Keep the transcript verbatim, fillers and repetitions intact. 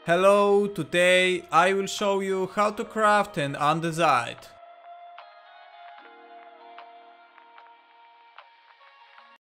Hello, today I will show you how to craft an andesite.